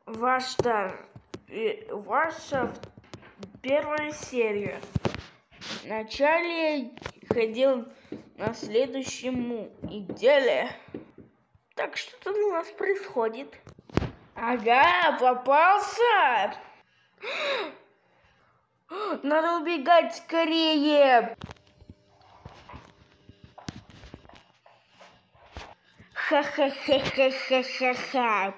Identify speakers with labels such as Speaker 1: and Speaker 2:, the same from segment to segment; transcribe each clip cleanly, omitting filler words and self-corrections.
Speaker 1: Ваша первая серия. Вначале я ходил на следующем неделе. Так что у нас происходит? Ага, попался! Надо убегать скорее! Ха-ха-ха-ха-ха-ха-ха!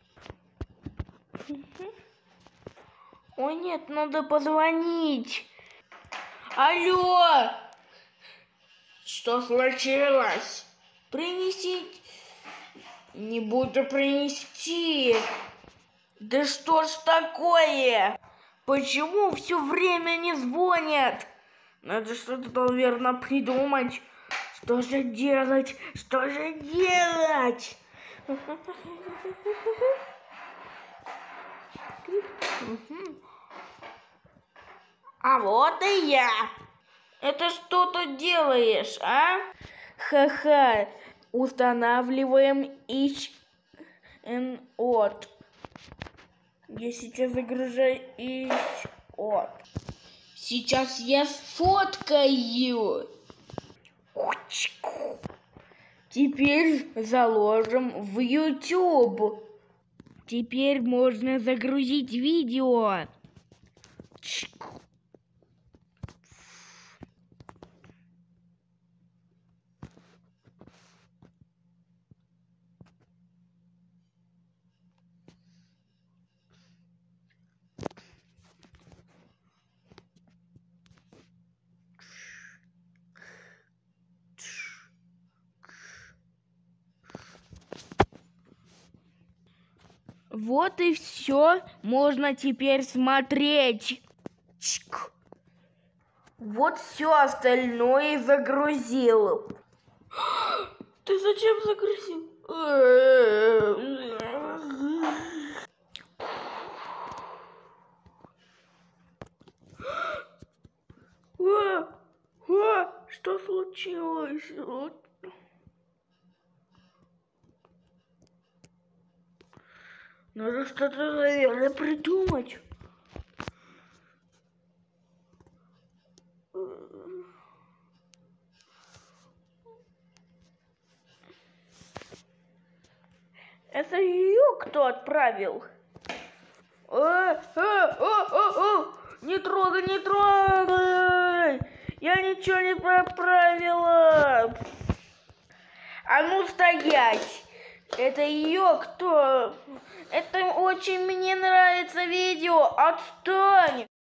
Speaker 1: Ой, нет, надо позвонить. Алло! Что случилось? Принести? Не буду принести. Да что ж такое? Почему все время не звонят? Надо что-то, наверное, придумать. Что же делать? Что же делать? А вот и я. Это что ты делаешь, а? Ха-ха. Устанавливаем от. Я сейчас загружаю от. Сейчас я сфоткаю. Теперь заложим в YouTube. Теперь можно загрузить видео. Вот и все, можно теперь смотреть. Вот все остальное загрузил. Ты зачем загрузил? Что случилось? Надо что-то, наверное, придумать. Это ее кто отправил? Не трогай, не трогай! Я ничего не отправила! А ну стоять! Это ее кто? Это очень мне нравится видео. Отстань!